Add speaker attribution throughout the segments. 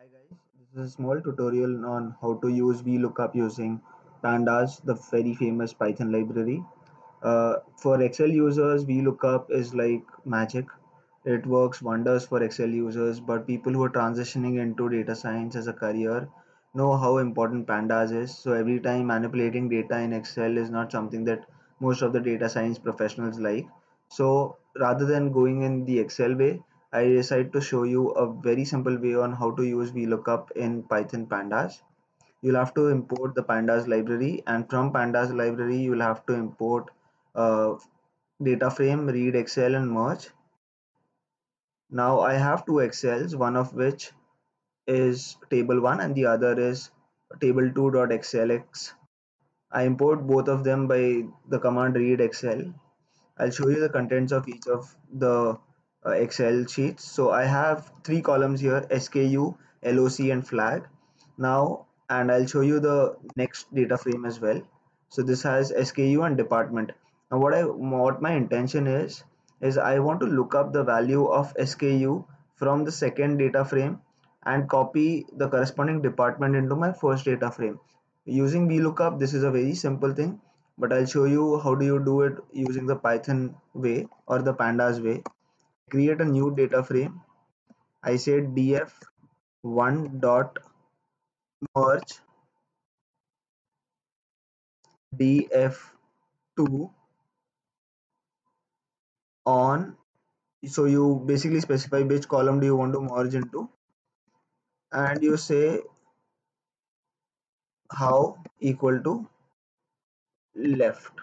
Speaker 1: Guys, this is a small tutorial on how to use vLookup using Pandas, the very famous Python library. For Excel users, vLookup is like magic. It works wonders for Excel users, but people who are transitioning into data science as a career know how important Pandas is. So every time manipulating data in Excel is not something that most of the data science professionals like. So rather than going in the Excel way, I decided to show you a very simple way on how to use vLookup in Python Pandas. You'll have to import the Pandas library, and from Pandas library, you'll have to import data frame, read Excel, and merge. Now I have two Excels, one of which is table 1 and the other is table2.xlx. I import both of them by the command read Excel. I'll show you the contents of each of the Excel sheets. So I have three columns here: SKU, LOC, and flag. Now, and I'll show you the next data frame as well. So this has SKU and department. Now, what my intention is I want to look up the value of SKU from the second data frame and copy the corresponding department into my first data frame. Using vLookup, this is a very simple thing, but I'll show you how do you do it using the Python way or the Pandas way. Create a new data frame. I said df1 dot merge df2 on. So you basically specify which column do you want to merge into, and you say how equal to left,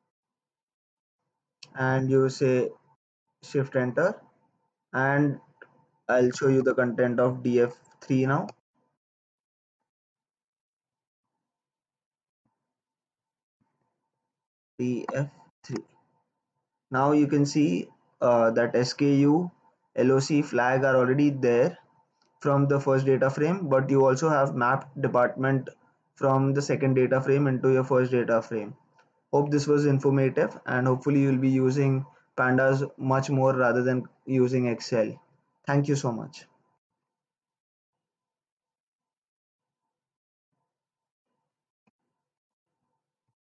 Speaker 1: and you say shift enter, and I'll show you the content of df3 now. df3. Now you can see that SKU, LOC, flag are already there from the first data frame, but you also have mapped department from the second data frame into your first data frame. Hope this was informative, and hopefully you'll be using Pandas much more rather than using Excel. Thank you so much.